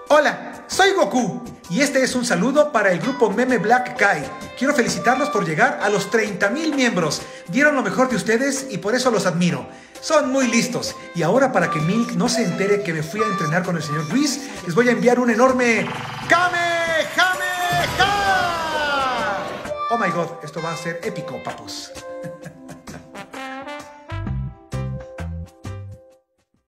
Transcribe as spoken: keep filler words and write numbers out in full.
Hola, soy Goku y este es un saludo para el grupo Meme Black Kai. Quiero felicitarlos por llegar a los treinta mil miembros. Dieron lo mejor de ustedes y por eso los admiro. Son muy listos. Y ahora, para que Milk no se entere que me fui a entrenar con el señor Luis, les voy a enviar un enorme Kamehameha. Oh my god, esto va a ser épico, papus.